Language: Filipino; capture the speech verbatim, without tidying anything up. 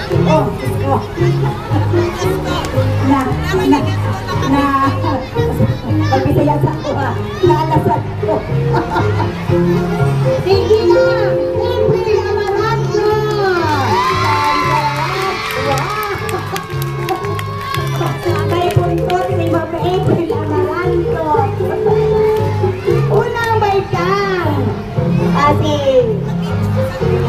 Oh, oh. Na, na, na, pagbisaya sa ko ha, naalasad ko. Sige na! April Amaranto! May puntot si Mama April Amaranto. Unang baitang. Ate.